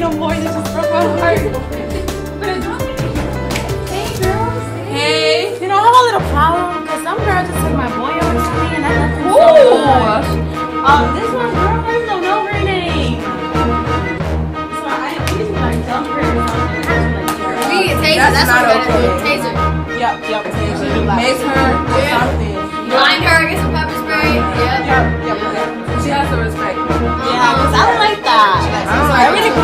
no more. They just broke my heart. Hey, girls. Hey. You know, I have a little problem because some girl just took my boy over to me and I left him so much. This one's girlfriend don't know her name. So I need to like dump her or something. We get taser. That's not okay. Taser. Yep, taser. Mace her or something. Blind her, get some pepper spray. Yep. She has to respect. Yeah, because I don't like that. I really